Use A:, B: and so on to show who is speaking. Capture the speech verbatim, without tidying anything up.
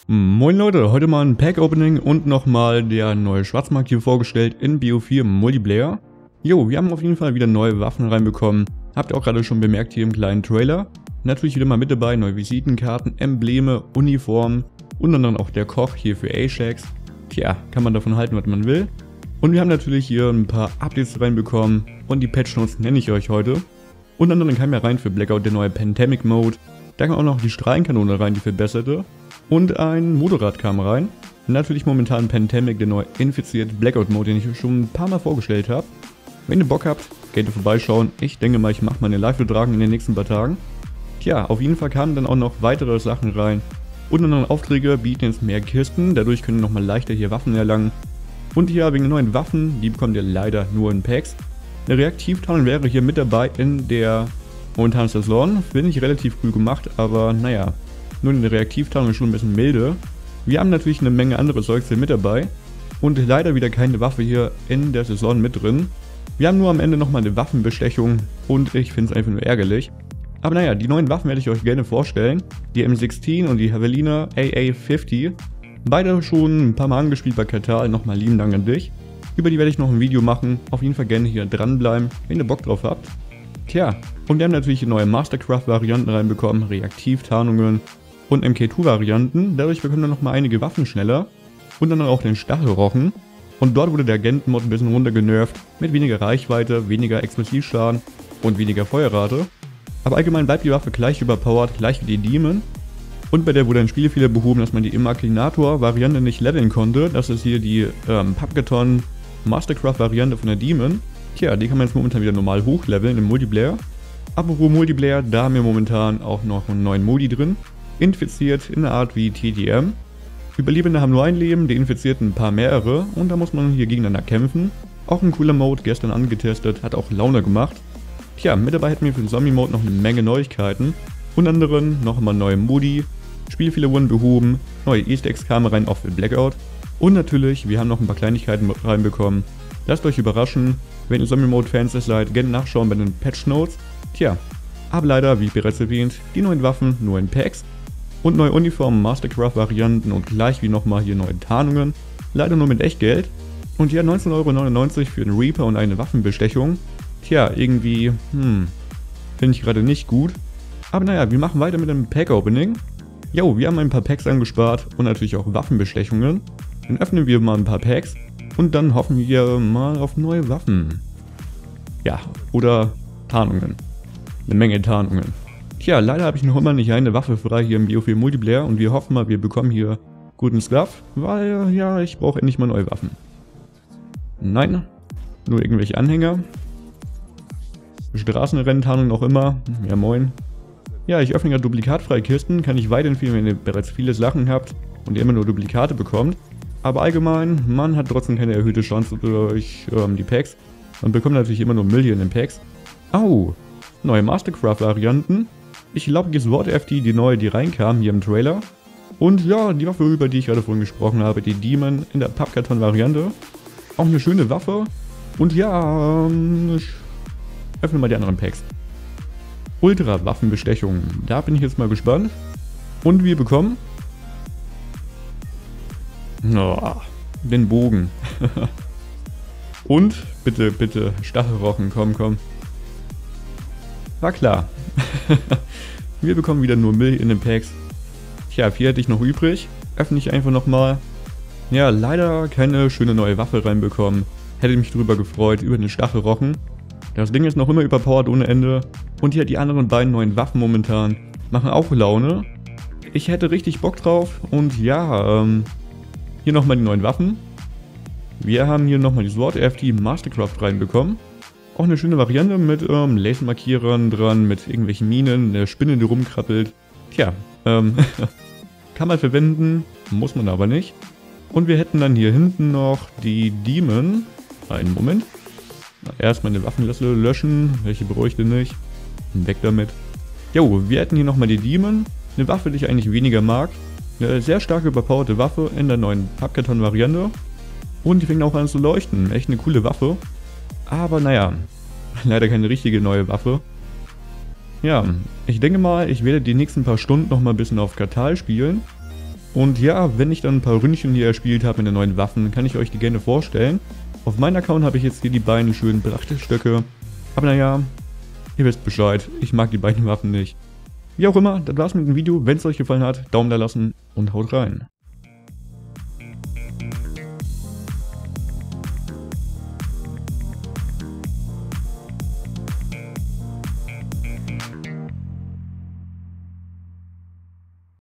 A: Moin Leute, heute mal ein Pack-Opening und nochmal der neue Schwarzmarkt hier vorgestellt in B O vier Multiplayer. Jo, wir haben auf jeden Fall wieder neue Waffen reinbekommen. Habt ihr auch gerade schon bemerkt hier im kleinen Trailer. Natürlich wieder mal mit dabei, neue Visitenkarten, Embleme, Uniformen und dann auch der Koch hier für A-Shax. Tja, kann man davon halten, was man will. Und wir haben natürlich hier ein paar Updates reinbekommen und die Patch Notes nenne ich euch heute. Und dann kam ja rein für Blackout der neue Pandemic Mode. Da kam auch noch die Strahlenkanone rein, die verbesserte. Und ein Motorrad kam rein. Natürlich momentan Pandemic, der neue infizierte Blackout Mode, den ich euch schon ein paar Mal vorgestellt habe. Wenn ihr Bock habt, geht ihr vorbeischauen. Ich denke mal, ich mache meine Live-Übertragung in den nächsten paar Tagen. Tja, auf jeden Fall kamen dann auch noch weitere Sachen rein. Und andere Aufträge bieten jetzt mehr Kisten, dadurch können ihr nochmal leichter hier Waffen erlangen. Und hier wegen den neuen Waffen, die bekommt ihr leider nur in Packs. Eine Reaktivtarnung wäre hier mit dabei in der momentanen Saison. Finde ich relativ cool gemacht, aber naja. Nur in der Reaktivtarnung ist schon ein bisschen milde. Wir haben natürlich eine Menge andere Zeugs hier mit dabei. Und leider wieder keine Waffe hier in der Saison mit drin. Wir haben nur am Ende nochmal eine Waffenbestechung und ich finde es einfach nur ärgerlich. Aber naja, die neuen Waffen werde ich euch gerne vorstellen. Die M sechzehn und die Javelina A A fünfzig. Beide schon ein paar Mal angespielt bei Katal. Nochmal lieben Dank an dich. Über die werde ich noch ein Video machen. Auf jeden Fall gerne hier dranbleiben, wenn ihr Bock drauf habt. Tja, und wir haben natürlich neue Mastercraft-Varianten reinbekommen, Reaktivtarnungen und M K zwei Varianten. Dadurch bekommen wir nochmal einige Waffen schneller. Und dann auch den Stachelrochen. Und dort wurde der Agenten-Mod ein bisschen runtergenervt. Mit weniger Reichweite, weniger Explosivschaden und weniger Feuerrate. Aber allgemein bleibt die Waffe gleich überpowered, gleich wie die Demon. Und bei der wurde ein Spielfehler behoben, dass man die Immaklinator-Variante nicht leveln konnte. Das ist hier die ähm, Pappkarton Mastercraft-Variante von der Demon. Tja, die kann man jetzt momentan wieder normal hochleveln im Multiplayer. Apropos Multiplayer, da haben wir momentan auch noch einen neuen Modi drin. Infiziert in der Art wie T D M. Überlebende haben nur ein Leben, die Infizierten ein paar mehrere und da muss man hier gegeneinander kämpfen. Auch ein cooler Mode, gestern angetestet, hat auch Laune gemacht. Tja, mit dabei hätten wir für den Zombie-Mode noch eine Menge Neuigkeiten. Unter anderem noch mal neue Modi, Spielfehler wurden behoben, neue Easter Eggs kamen rein, auch für Blackout. Und natürlich, wir haben noch ein paar Kleinigkeiten reinbekommen. Lasst euch überraschen, wenn ihr Zombie-Mode-Fans seid, gerne nachschauen bei den Patch Notes. Tja, aber leider, wie bereits erwähnt, die neuen Waffen nur in Packs. Und neue Uniformen, Mastercraft-Varianten und gleich wie nochmal hier neue Tarnungen. Leider nur mit Echtgeld. Und ja, neunzehn Euro neunundneunzig für einen Reaper und eine Waffenbestechung. Tja, irgendwie, hm, finde ich gerade nicht gut. Aber naja, wir machen weiter mit dem Pack-Opening. Jo, wir haben ein paar Packs angespart und natürlich auch Waffenbestechungen. Dann öffnen wir mal ein paar Packs und dann hoffen wir mal auf neue Waffen. Ja, oder Tarnungen. Eine Menge Tarnungen. Tja, leider habe ich noch immer nicht eine Waffe frei hier im B O vier Multiplayer und wir hoffen mal, wir bekommen hier guten Stuff, weil ja, ich brauche endlich mal neue Waffen. Nein, nur irgendwelche Anhänger. Straßenrenntarnung noch immer. Ja, moin. Ja, ich öffne gerade duplikatfreie Kisten, kann ich weiterempfehlen, wenn ihr bereits viele Sachen habt und ihr immer nur Duplikate bekommt. Aber allgemein, man hat trotzdem keine erhöhte Chance durch ähm, die Packs. Man bekommt natürlich immer nur Millionen in Packs. Au! Neue Mastercraft-Varianten. Ich glaube, die SWAT F T, die neue, die reinkam hier im Trailer. Und ja, die Waffe, über die ich gerade vorhin gesprochen habe, die Demon in der Pappkarton-Variante. Auch eine schöne Waffe. Und ja, ähm, ich öffne mal die anderen Packs. Ultra-Waffenbestechung. Da bin ich jetzt mal gespannt. Und wir bekommen oh, den Bogen. Und bitte, bitte, Stachelrochen, komm, komm. War klar. Wir bekommen wieder nur Müll in den Packs. Tja, vier hätte ich noch übrig. Öffne ich einfach nochmal. Ja, leider keine schöne neue Waffe reinbekommen. Hätte mich drüber gefreut, über den Stachelrochen. Das Ding ist noch immer überpowered ohne Ende. Und hier die anderen beiden neuen Waffen momentan machen auch Laune. Ich hätte richtig Bock drauf. Und ja, ähm, hier nochmal die neuen Waffen. Wir haben hier nochmal die SWAT F T Mastercraft reinbekommen. Auch eine schöne Variante mit ähm, Lasermarkierern dran, mit irgendwelchen Minen, der Spinne, die rumkrabbelt. Tja, ähm, kann man verwenden, muss man aber nicht. Und wir hätten dann hier hinten noch die Demon. Einen Moment. Erstmal eine Waffenliste löschen, welche bräuchte nicht. Weg damit. Jo, wir hätten hier nochmal die Demon. Eine Waffe, die ich eigentlich weniger mag. Eine sehr stark überpowerte Waffe in der neuen Pappkarton-Variante. Und die fängt auch an zu leuchten. Echt eine coole Waffe. Aber naja, leider keine richtige neue Waffe. Ja, ich denke mal, ich werde die nächsten paar Stunden noch mal ein bisschen auf Katal spielen. Und ja, wenn ich dann ein paar Ründchen hier erspielt habe mit den neuen Waffen, kann ich euch die gerne vorstellen. Auf meinem Account habe ich jetzt hier die beiden schönen Brachtstöcke. Aber naja, ihr wisst Bescheid, ich mag die beiden Waffen nicht. Wie auch immer, das war's mit dem Video. Wenn es euch gefallen hat, Daumen da lassen und haut rein.